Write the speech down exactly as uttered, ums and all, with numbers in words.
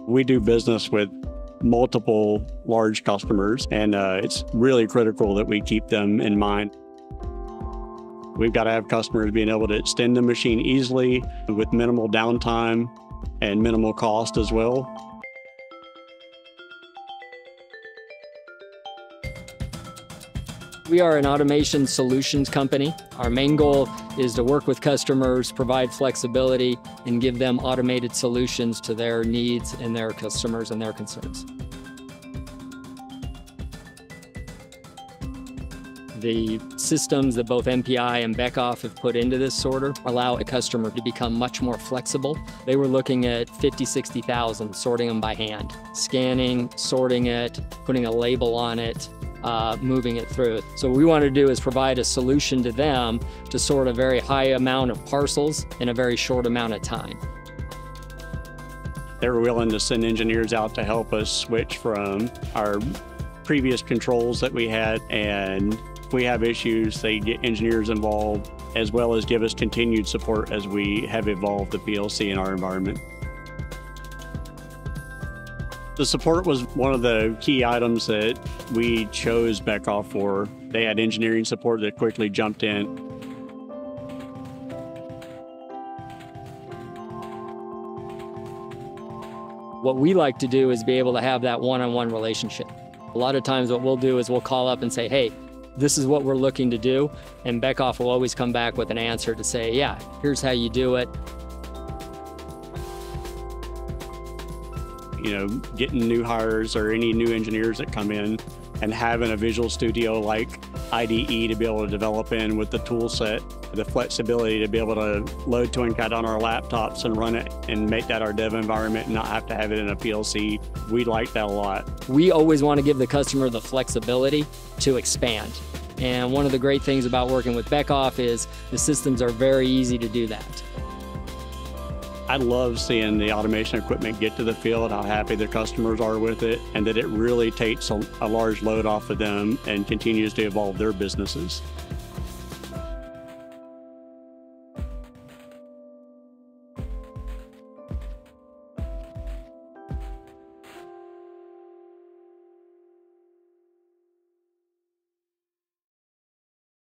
We do business with multiple large customers, and uh, it's really critical that we keep them in mind. We've got to have customers being able to extend the machine easily with minimal downtime and minimal cost as well. We are an automation solutions company. Our main goal is to work with customers, provide flexibility, and give them automated solutions to their needs and their customers and their concerns. The systems that both N P I and Beckhoff have put into this sorter allow a customer to become much more flexible. They were looking at fifty, sixty thousand, sorting them by hand, scanning, sorting it, putting a label on it, Uh, moving it through. So what we want to do is provide a solution to them to sort a very high amount of parcels in a very short amount of time. They were willing to send engineers out to help us switch from our previous controls that we had, and if we have issues, they get engineers involved, as well as give us continued support as we have evolved the P L C in our environment. The support was one of the key items that we chose Beckhoff for. They had engineering support that quickly jumped in. What we like to do is be able to have that one-on-one relationship. A lot of times what we'll do is we'll call up and say, hey, this is what we're looking to do. And Beckhoff will always come back with an answer to say, yeah, here's how you do it. You know, getting new hires or any new engineers that come in and having a Visual Studio like I D E to be able to develop in with the tool set, the flexibility to be able to load TwinCAT on our laptops and run it and make that our dev environment and not have to have it in a P L C. We like that a lot. We always want to give the customer the flexibility to expand. And one of the great things about working with Beckhoff is the systems are very easy to do that. I love seeing the automation equipment get to the field, how happy the customers are with it, and that it really takes a, a large load off of them and continues to evolve their businesses.